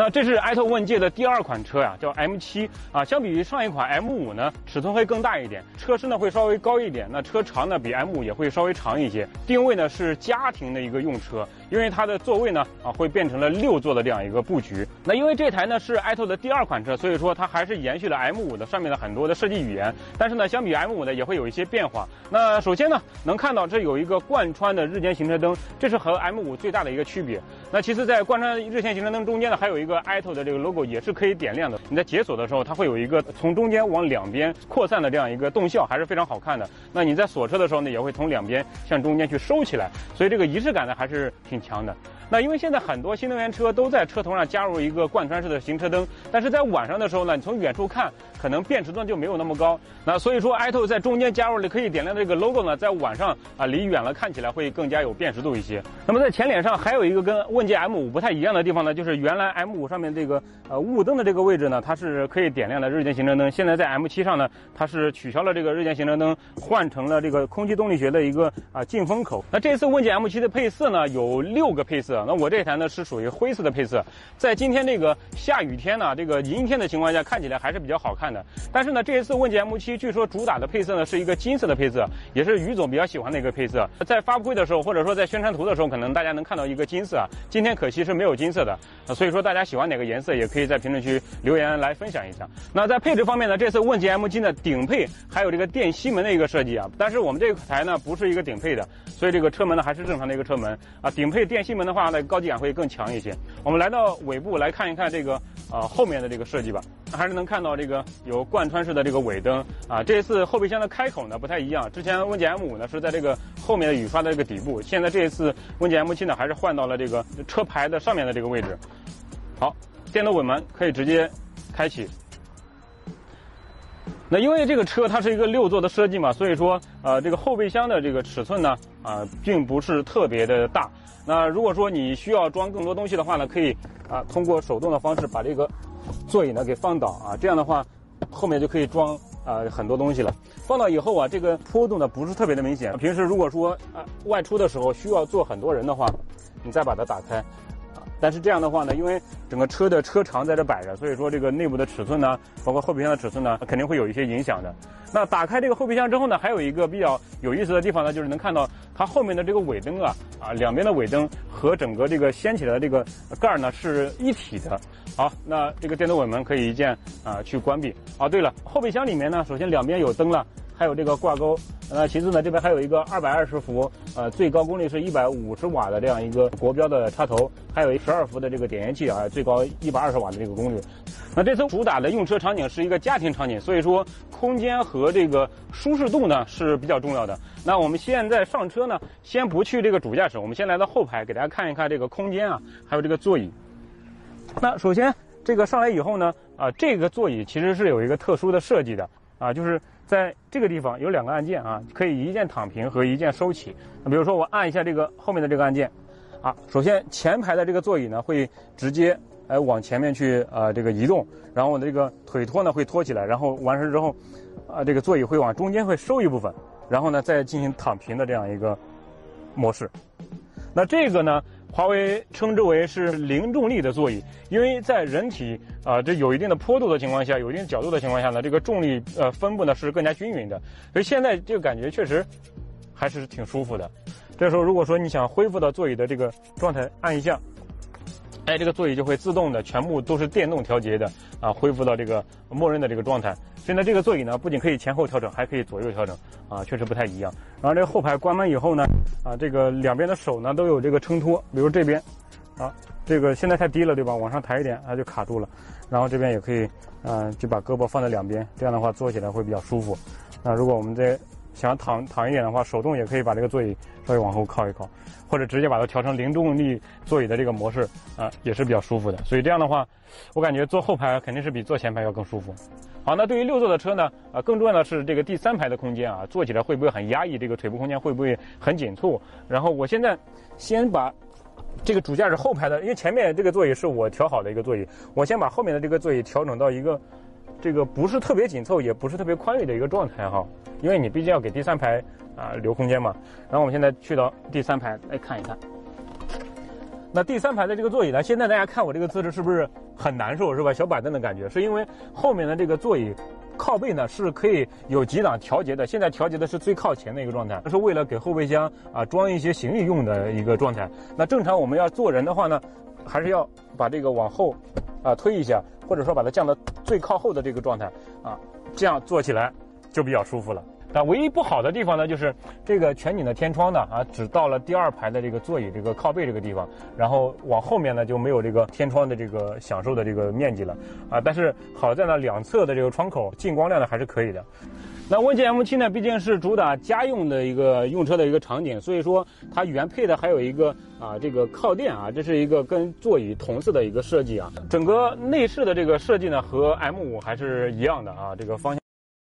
那这是爱特问界的第2款车呀，叫 M7啊。相比于上一款 M5呢，尺寸会更大一点，车身呢会稍微高一点，那车长呢比 M5也会稍微长一些。定位呢是家庭的一个用车，因为它的座位呢会变成了6座的这样一个布局。那因为这台呢是爱特的第2款车，所以说它还是延续了 M5的上面的很多的设计语言，但是呢相比 M5 呢也会有一些变化。那首先呢能看到这有一个贯穿的日间行车灯，这是和 M5 最大的一个区别。那其次在贯穿日间行车灯中间呢还有一个爱特的这个 logo 也是可以点亮的，你在解锁的时候它会有一个从中间往两边扩散的这样一个动效，还是非常好看的。那你在锁车的时候呢也会从两边向中间去收起来，所以这个仪式感呢还是挺强的。那因为现在很多新能源车都在车头上加入一个贯穿式的行车灯，但是在晚上的时候呢，你从远处看可能辨识度就没有那么高。那所以说爱特在中间加入了可以点亮的这个 logo 呢，在晚上离远了看起来会更加有辨识度一些。那么在前脸上还有一个跟问界 M5 不太一样的地方呢，就是原来 M5 上面这个雾灯的这个位置呢，它是可以点亮的日间行车灯，现在在 M7 上呢，它是取消了这个日间行车灯，换成了这个空气动力学的一个进风口。那这次问界 M7 的配色呢有6个配色，那我这台呢是属于灰色的配色，在今天这个下雨天呢，这个阴天的情况下看起来还是比较好看的。但是呢，这一次问界 M7 据说主打的配色呢是一个金色的配色，也是于总比较喜欢的一个配色。在发布会的时候，或者说在宣传图的时候，可能大家能看到一个金色啊，今天可惜是没有金色的，所以说大家喜欢哪个颜色也可以在评论区留言来分享一下。那在配置方面呢，这次问界 M7 的顶配还有这个电吸门的一个设计啊，但是我们这台呢不是一个顶配的，所以这个车门呢还是正常的一个车门啊。顶配电吸门的话呢，高级感会更强一些。我们来到尾部来看一看这个后面的这个设计吧，还是能看到这个有贯穿式的这个尾灯啊。这一次后备箱的开口呢不太一样，之前问界 M5 呢是在这个后面的雨刷的这个底部，现在这一次问界 M7 呢还是换到了这个车牌的上面的这个位置。好，电动尾门可以直接开启。那因为这个车它是一个6座的设计嘛，所以说这个后备箱的这个尺寸呢并不是特别的大。那如果说你需要装更多东西的话呢，可以通过手动的方式把这个座椅呢给放倒啊，这样的话后面就可以装很多东西了。放倒以后啊，这个坡度呢不是特别的明显。平时如果说外出的时候需要坐很多人的话，你再把它打开。但是这样的话呢，因为整个车的车长在这摆着，所以说这个内部的尺寸呢，包括后备箱的尺寸呢，肯定会有一些影响的。那打开这个后备箱之后呢，还有一个比较有意思的地方呢，就是能看到它后面的这个尾灯两边的尾灯和整个这个掀起来的这个盖呢是一体的。好，那这个电动尾门可以一键去关闭。对了，后备箱里面呢，首先两边有灯了，还有这个挂钩。其次呢，这边还有一个220伏，最高功率是150瓦的这样一个国标的插头，还有12伏的这个点烟器最高120瓦的这个功率。那这次主打的用车场景是一个家庭场景，所以说空间和这个舒适度呢是比较重要的。那我们现在上车呢，先不去这个主驾驶，我们先来到后排，给大家看一看这个空间还有这个座椅。那首先这个上来以后呢，这个座椅其实是有一个特殊的设计的就是在这个地方有2个按键可以一键躺平和一键收起。比如说我按一下这个后面的这个按键首先前排的这个座椅呢会直接往前面去这个移动，然后我的这个腿托呢会托起来，然后完事之后这个座椅会往中间会收一部分，然后呢再进行躺平的这样一个模式。那这个呢华为称之为是零重力的座椅，因为在人体这有一定的坡度的情况下，有一定角度的情况下呢，这个重力分布呢是更加均匀的，所以现在这个感觉确实还是挺舒服的。这时候如果说你想恢复到座椅的这个状态，按一下，这个座椅就会自动的全部都是电动调节的恢复到这个默认的这个状态。所以呢，这个座椅呢不仅可以前后调整，还可以左右调整确实不太一样。然后这个后排关门以后呢这个两边的手呢都有这个撑托，比如这边这个现在太低了对吧，往上抬一点它就卡住了，然后这边也可以就把胳膊放在两边，这样的话坐起来会比较舒服。那如果我们再想躺一点的话，手动也可以把这个座椅稍微往后靠一靠，或者直接把它调成零重力座椅的这个模式也是比较舒服的。所以这样的话，我感觉坐后排肯定是比坐前排要更舒服。好，那对于6座的车呢更重要的是这个第3排的空间坐起来会不会很压抑，这个腿部空间会不会很紧凑。然后我现在先把这个主驾驶后排的，因为前面这个座椅是我调好的一个座椅，我先把后面的这个座椅调整到一个这个不是特别紧凑也不是特别宽裕的一个状态因为你毕竟要给第3排留空间嘛。然后我们现在去到第3排来看一看。 那第3排的这个座椅呢，现在大家看我这个姿势是不是很难受，是吧？小板凳的感觉，是因为后面的这个座椅靠背呢是可以有几档调节的，现在调节的是最靠前的一个状态，是为了给后备箱装一些行李用的一个状态。那正常我们要坐人的话呢，还是要把这个往后推一下，或者说把它降到最靠后的这个状态这样坐起来就比较舒服了。那唯一不好的地方呢，就是这个全景的天窗呢只到了第2排的这个座椅这个靠背这个地方，然后往后面呢就没有这个天窗的这个享受的这个面积了但是好在呢两侧的这个窗口进光量呢还是可以的。那问界 M7 呢，毕竟是主打家用的一个用车的一个场景，所以说它原配的还有一个这个靠垫这是一个跟座椅同色的一个设计整个内饰的这个设计呢和 M5 还是一样的这个方向。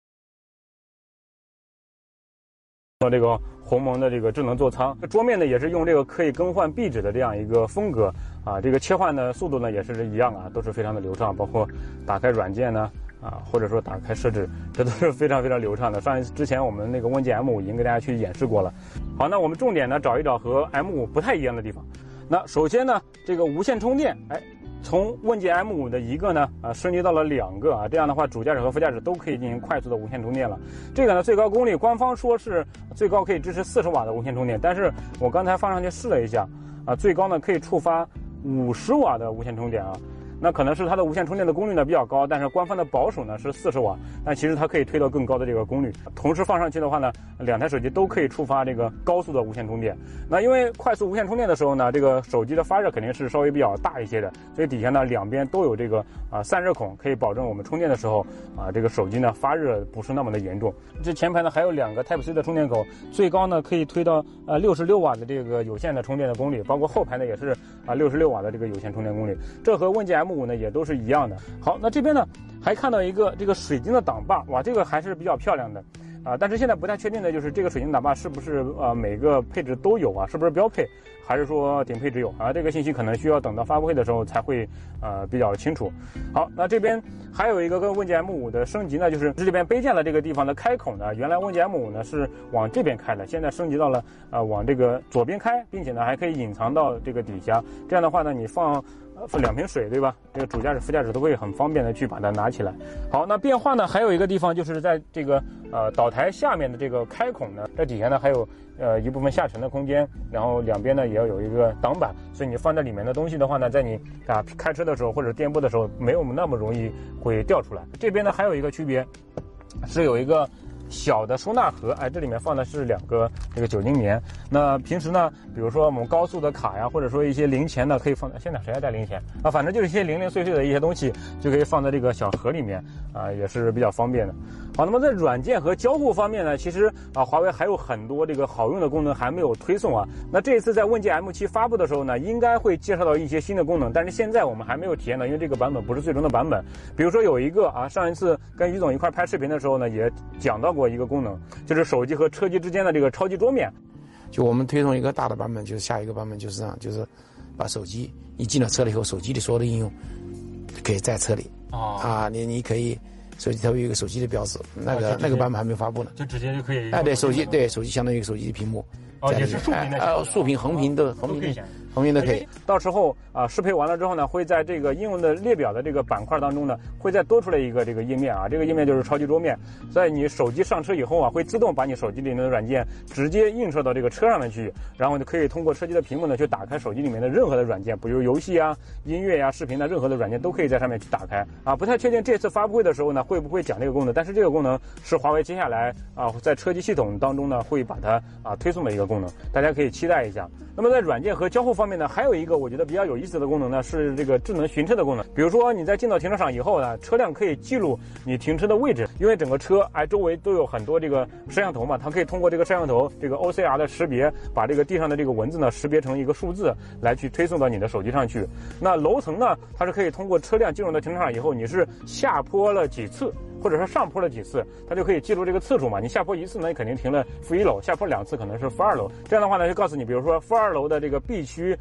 这个鸿蒙的这个智能座舱，桌面呢也是用这个可以更换壁纸的这样一个风格这个切换的速度呢也是一样都是非常的流畅，包括打开软件呢或者说打开设置，这都是非常非常流畅的。之前我们那个问界 M5 已经给大家去演示过了。好，那我们重点呢找一找和 M5 不太一样的地方。那首先呢，这个无线充电，从问界 M5 的一个呢升级到了2个这样的话主驾驶和副驾驶都可以进行快速的无线充电了。这个呢最高功率官方说是最高可以支持40瓦的无线充电，但是我刚才放上去试了一下最高呢可以触发50瓦的无线充电那可能是它的无线充电的功率呢比较高，但是官方的保守呢是40瓦，但其实它可以推到更高的这个功率。同时放上去的话呢，2台手机都可以触发这个高速的无线充电。那因为快速无线充电的时候呢，这个手机的发热肯定是稍微比较大一些的，所以底下呢两边都有这个散热孔，可以保证我们充电的时候这个手机呢发热不是那么的严重。这前排呢还有2个 Type-C 的充电口，最高呢可以推到66瓦的这个有线的充电的功率，包括后排呢也是66瓦的这个有线充电功率。这和问界 M5 呢也都是一样的。好，那这边呢还看到一个这个水晶的挡把，哇，这个还是比较漂亮的但是现在不太确定的就是这个水晶挡把是不是每个配置都有是不是标配，还是说顶配只有这个信息可能需要等到发布会的时候才会比较清楚。好，那这边还有一个跟问界 M5 的升级呢，就是这边杯架的这个地方的开口呢，原来问界 M5 呢是往这边开的，现在升级到了往这个左边开，并且呢还可以隐藏到这个底下，这样的话呢你放2瓶水，对吧？这个主驾驶、副驾驶都会很方便的去把它拿起来。好，那变化呢，还有一个地方就是在这个岛台下面的这个开孔呢，这底下呢还有一部分下沉的空间，然后两边呢也要有一个挡板，所以你放在里面的东西的话呢，在你开车的时候或者颠簸的时候，没有那么容易会掉出来。这边呢还有一个区别，是有一个小的收纳盒，这里面放的是2个这个酒精棉。那平时呢，比如说我们高速的卡呀，或者说一些零钱呢，可以放在，现在谁还带零钱反正就是一些零零碎碎的一些东西，就可以放在这个小盒里面也是比较方便的。好，那么在软件和交互方面呢，其实华为还有很多这个好用的功能还没有推送那这一次在问界 M7 发布的时候呢，应该会介绍到一些新的功能，但是现在我们还没有体验到，因为这个版本不是最终的版本。比如说有一个上一次跟于总一块拍视频的时候呢，也讲到过一个功能，就是手机和车机之间的这个超级桌面。 就我们推送一个大的版本，就是下一个版本就是这样，就是把手机一进了车了以后，手机里所有的应用可以在车里你可以手机它会有一个手机的标志，那个版本还没有发布呢， 就直接就可以对手机相当于一个手机的屏幕也是竖屏的竖屏横屏都横屏都可以。 到时候适配完了之后呢，会在这个应用的列表的这个板块当中呢，会再多出来一个这个页面这个页面就是超级桌面，在你手机上车以后会自动把你手机里面的软件直接映射到这个车上面去，然后就可以通过车机的屏幕呢去打开手机里面的任何的软件，比如游戏音乐视频任何的软件都可以在上面去打开不太确定这次发布会的时候呢会不会讲这个功能，但是这个功能是华为接下来在车机系统当中呢会把它推送的一个功能，大家可以期待一下。那么在软件和交互方面呢，还有一个我觉得比较有意思的功能呢，是这个智能寻车的功能。比如说你在进到停车场以后呢，车辆可以记录你停车的位置，因为整个车周围都有很多这个摄像头嘛，它可以通过这个摄像头这个 OCR 的识别，把这个地上的这个文字呢识别成一个数字来去推送到你的手机上去。那楼层呢，它是可以通过车辆进入到停车场以后，你是下坡了几次，或者说上坡了几次，它就可以记录这个次数嘛。你下坡1次呢，你肯定停了负1楼；下坡2次可能是负2楼。这样的话呢，就告诉你，比如说负2楼的这个 B 区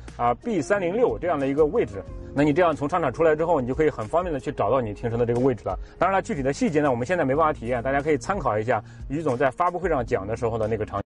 B306这样的一个位置。那你这样从商场出来之后，你就可以很方便的去找到你停车的这个位置了。当然了，具体的细节呢，我们现在没办法体验，大家可以参考一下于总在发布会上讲的时候的那个场景。